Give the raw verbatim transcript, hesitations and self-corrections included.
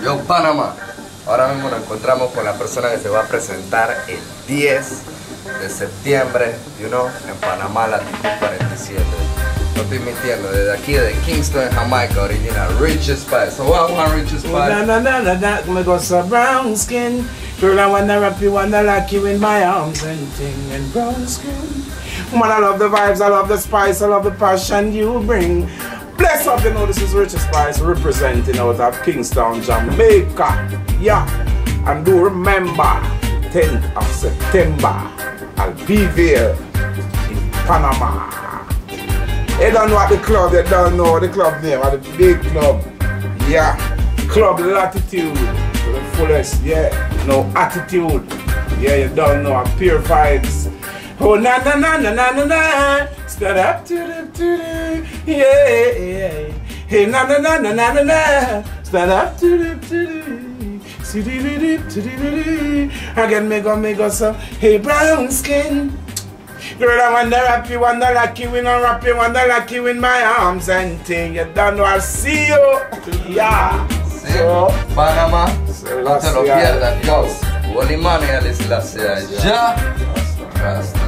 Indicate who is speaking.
Speaker 1: Yo, Panamá. Ahora mismo nos encontramos con la persona que se va a presentar el diez de septiembre, you know, en Panamá, Latitud cuarenta y siete. No estoy mintiendo, desde aquí, de Kingston, Jamaica, original, Richie Spice. So what one Richie Spice?
Speaker 2: Na na na na na, me got some brown skin. Girl, I wanna wrap you, wanna lock you in my arms and ting and brown skin. Man, I love the vibes, I love the spice, I love the passion you bring. Bless up, you know, this is Richie Spice representing out of Kingston, Jamaica. Yeah, and do remember, tenth of September, I'll be there in Panama. You don't know what the club, you don't know the club name, or the big club. Yeah, Club Latitude to the fullest, yeah. No attitude, yeah, you don't know, pure vibes. Oh, na na na na na na na, stand up to the to the, yeah, yeah. Hey, na na na na na na na, stand up to the to the, see the the to the. Again, me go me go so, hey, brown skin. Girl, I wanna wrap you, wanna lock you in, and wrap you, wanna lock you in my arms and thing. You don't know, I'll see you. Yeah.
Speaker 1: Sí, so, Panamá, no te lo pierdas, Dios. Wolimania, les la sea ya.